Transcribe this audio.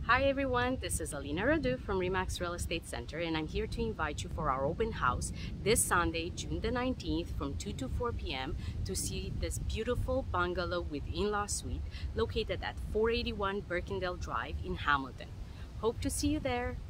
Hi everyone, this is Alina Radu from Remax Real Estate Center, and I'm here to invite you for our open house this Sunday, June the 19th from 2 to 4 p.m. to see this beautiful bungalow with in-law suite located at 481 Berkindale Drive in Hamilton. Hope to see you there.